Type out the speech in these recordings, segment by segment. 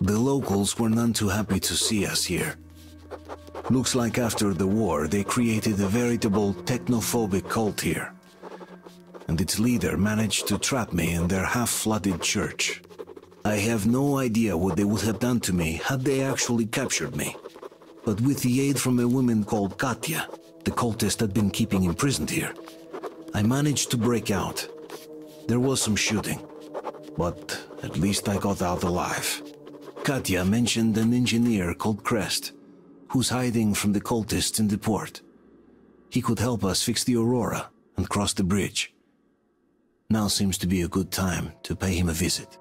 The locals were none too happy to see us here. Looks like after the war they created a veritable technophobic cult here. And its leader managed to trap me in their half-flooded church. I have no idea what they would have done to me had they actually captured me. But with the aid from a woman called Katya, the cultist had been keeping imprisoned here, I managed to break out. There was some shooting, but at least I got out alive. Katya mentioned an engineer called Crest, who's hiding from the cultists in the port. He could help us fix the Aurora and cross the bridge. Now seems to be a good time to pay him a visit.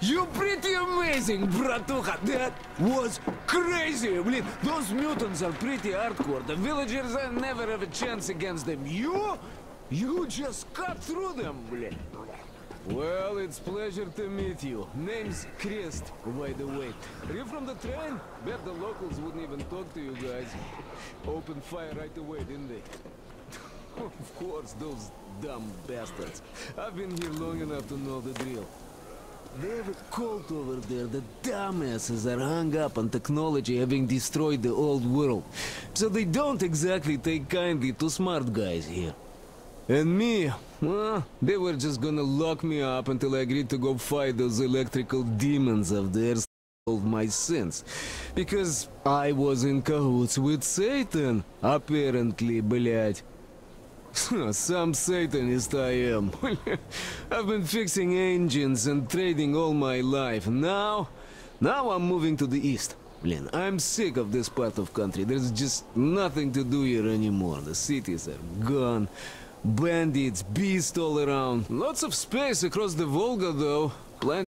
You pretty amazing, bratuха. That was crazy. Блин, those mutants are pretty hardcore. The villagers never have a chance against them. You just cut through them, блин. Well, it's pleasure to meet you. Name's Crest, by the way. Are you from the train? Bet the locals wouldn't even talk to you guys. Opened fire right away, didn't they? Of course, those dumb bastards. I've been here long enough to know the drill. They have a cult over there. The dumbasses are hung up on technology having destroyed the old world. So they don't exactly take kindly to smart guys here. And me, well, they were just gonna lock me up until I agreed to go fight those electrical demons of theirs, solve my sins. Because I was in cahoots with Satan, apparently, блядь. Some Satanist I am. I've been fixing engines and trading all my life. Now I'm moving to the east. Blin, I'm sick of this part of country. There's just nothing to do here anymore. The cities are gone. Bandits, beasts all around. Lots of space across the Volga, though. Plenty.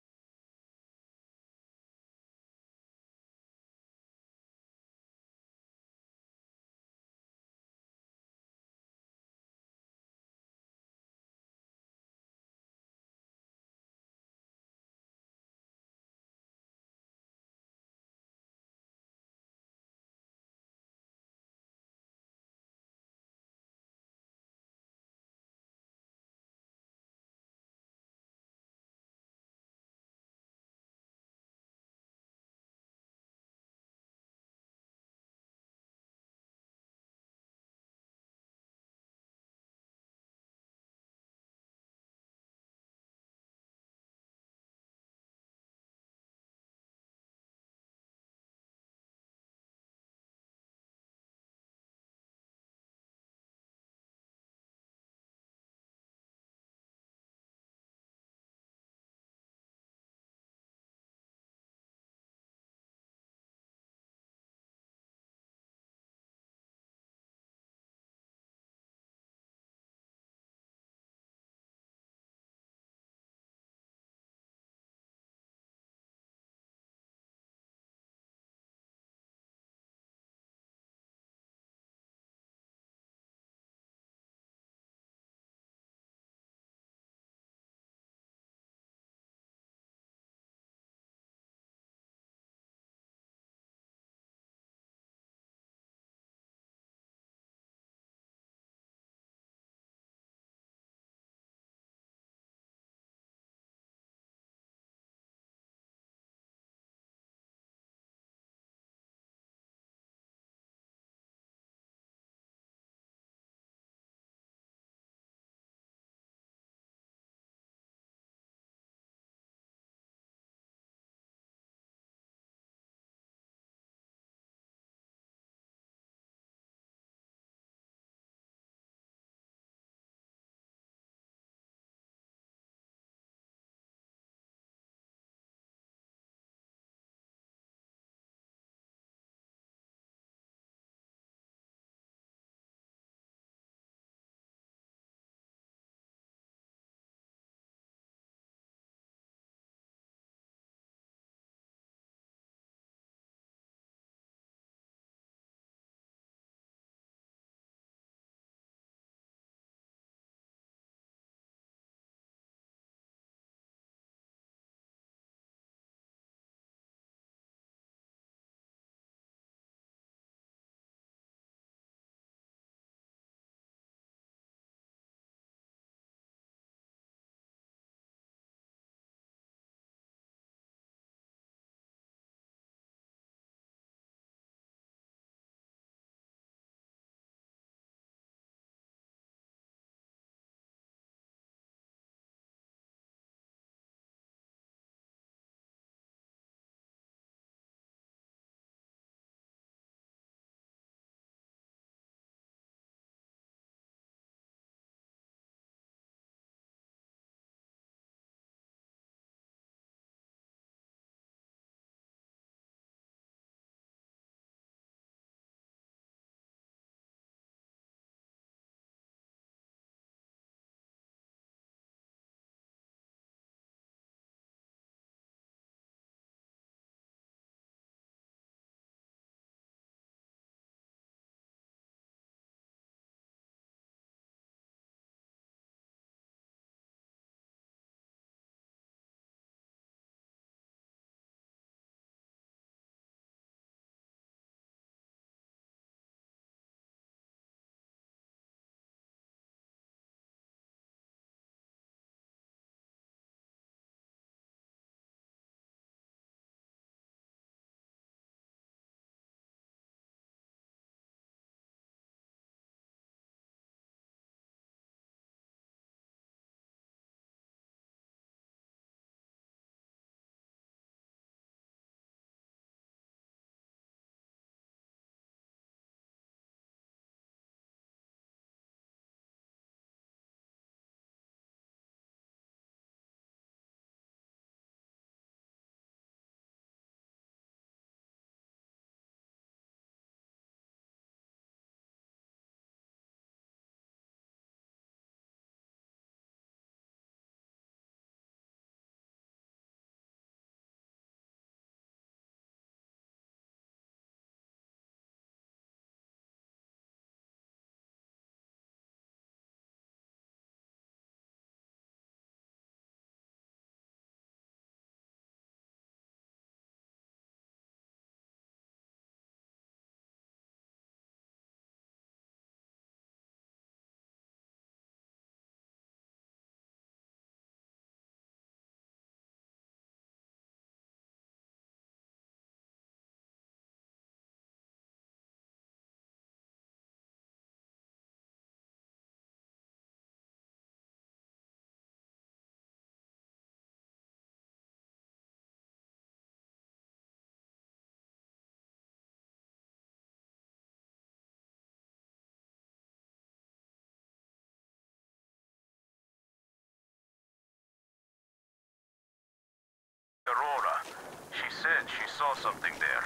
Aurora. She said she saw something there.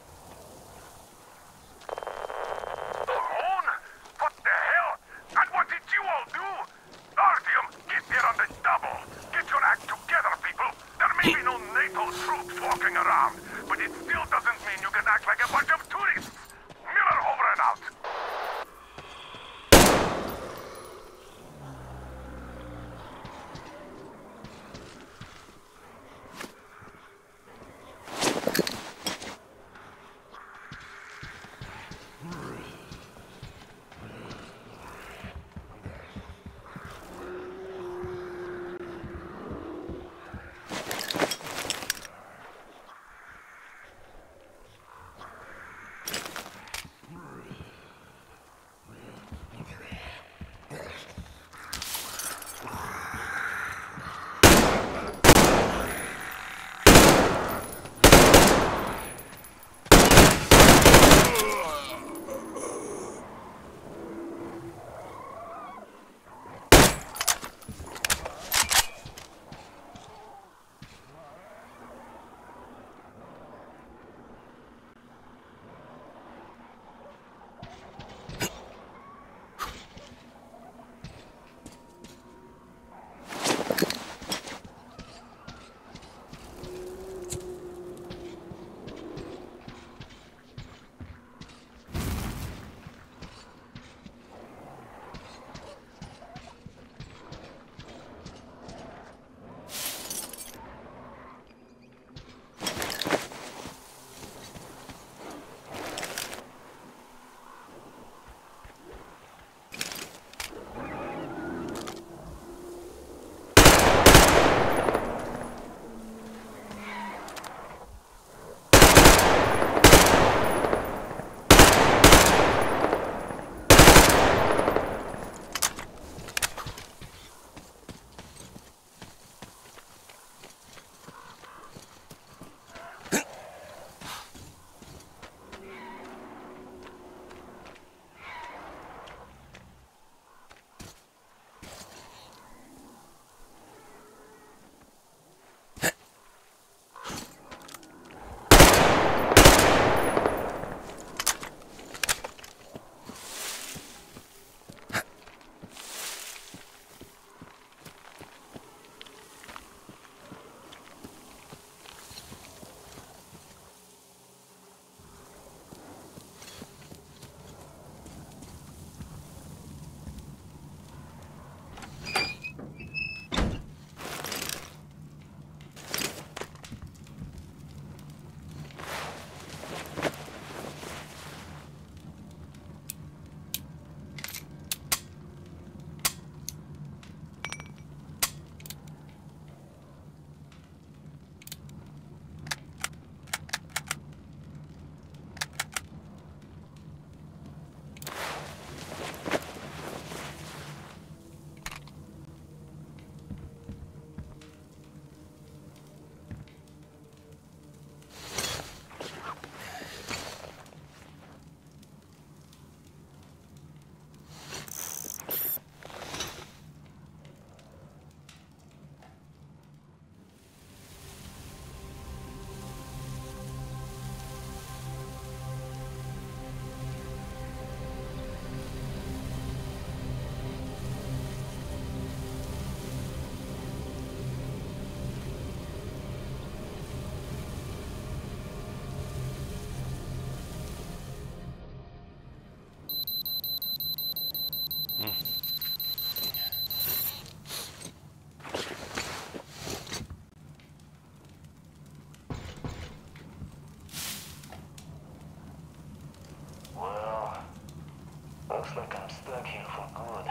Alone? What the hell? And what did you all do? Artyom, get there on the double. Get your act together, people. There may be no NATO troops walking around, but it still doesn't mean you can act like a bunch of tourists. Miller over and out. Looks like I'm stuck here for good.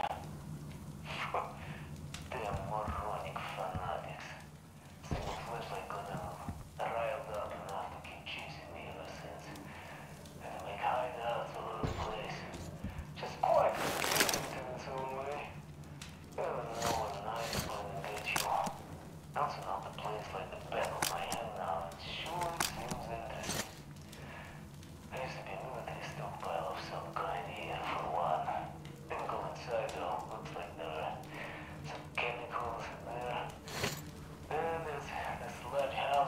Damn moronic fanatics. Single flashlight got them riled up enough to keep chasing me ever since. And to make hideouts all over the place. Just quite convenient in its own way. Never know what night is going to get you. Bouncing off the place like the back of my hand now, it sure seems interesting. There used to be a military stockpile of some kind here for a while. Didn't go inside though. Looks like there are some chemicals in there. Then there's this large house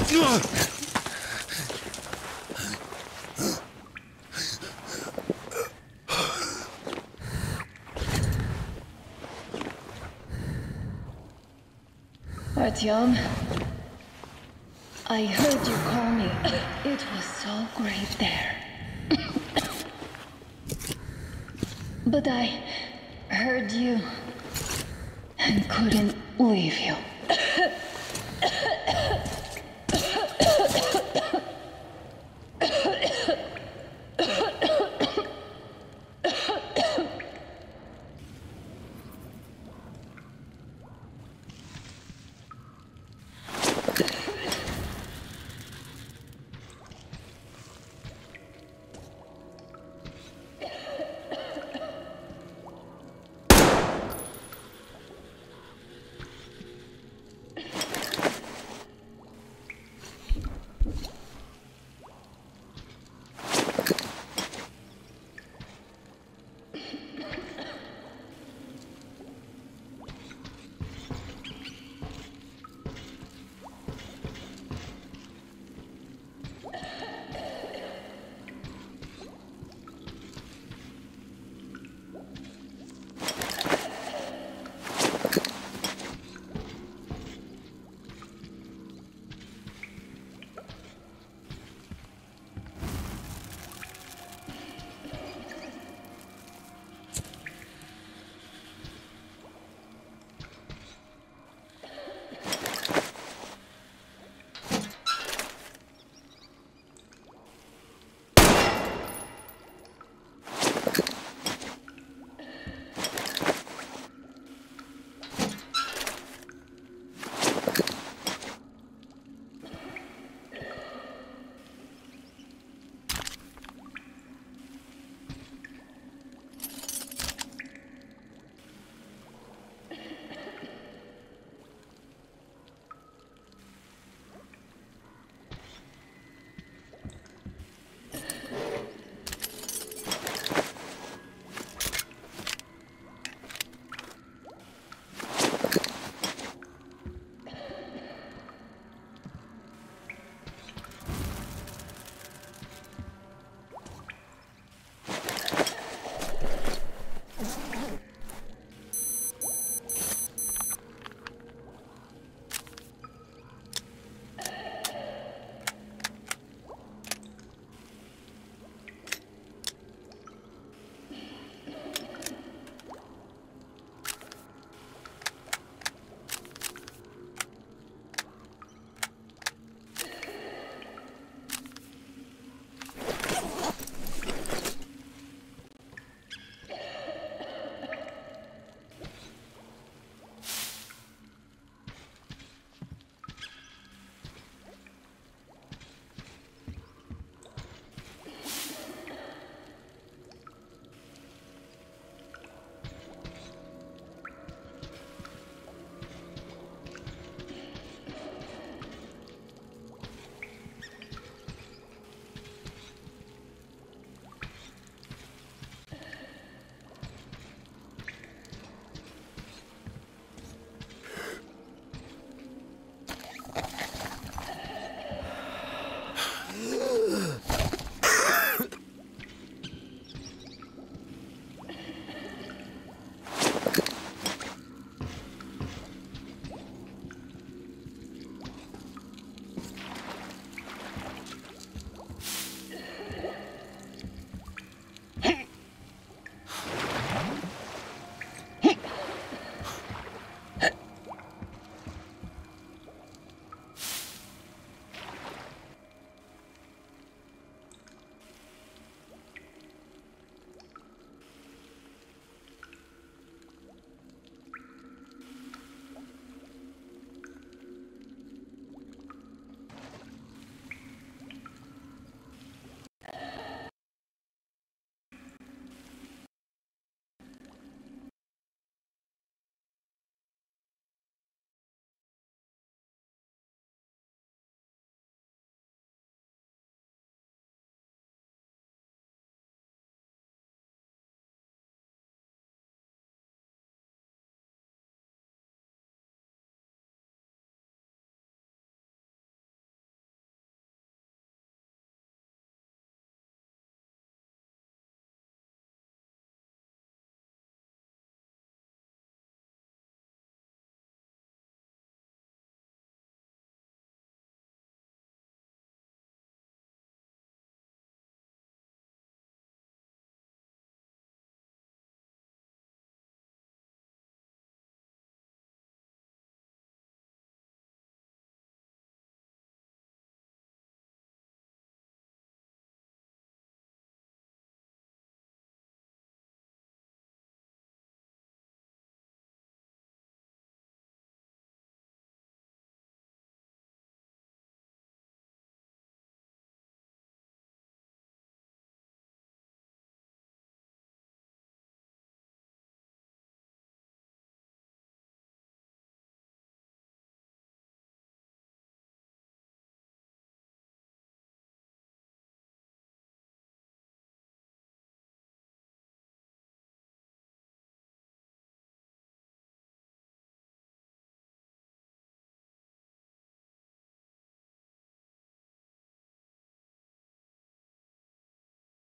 Artyom, I heard you call me. It was so great there. But I heard you and couldn't leave you.